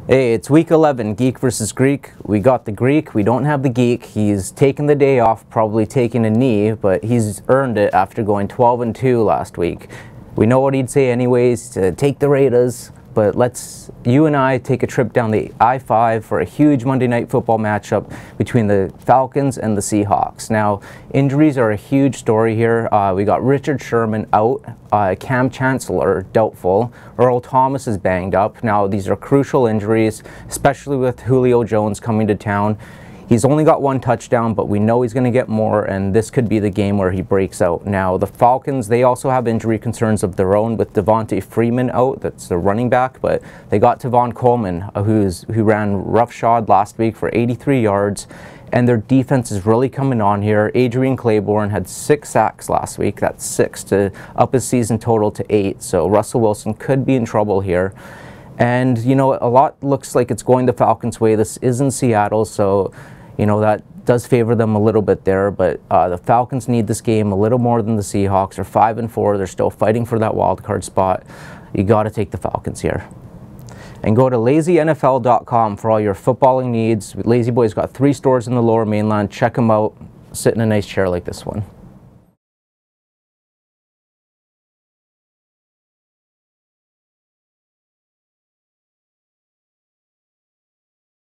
Hey, it's week 11, Geek versus Greek. We got the Greek, we don't have the Geek. He's taken the day off, probably taking a knee, but he's earned it after going 12-2 last week. We know what he'd say anyways, to take the Raiders, but let's, you and I, take a trip down the I-5 for a huge Monday Night Football matchup between the Falcons and the Seahawks. Now, injuries are a huge story here. We got Richard Sherman out, Cam Chancellor doubtful, Earl Thomas is banged up. Now, these are crucial injuries, especially with Julio Jones coming to town. He's only got one touchdown, but we know he's going to get more, and this could be the game where he breaks out. Now, the Falcons, they also have injury concerns of their own with Devontae Freeman out. That's the running back, but they got Tavon Coleman, who ran roughshod last week for 83 yards, and their defense is really coming on here. Adrian Claiborne had 6 sacks last week. That's 6 to up his season total to 8, so Russell Wilson could be in trouble here. And, you know, a lot looks like it's going the Falcons' way. This is in Seattle, so you know, that does favor them a little bit there, but the Falcons need this game a little more than the Seahawks. They're 5-4. They're still fighting for that wild card spot. You got to take the Falcons here. And go to lazynfl.com for all your footballing needs. Lazy Boy's got 3 stores in the Lower Mainland. Check them out. Sit in a nice chair like this one.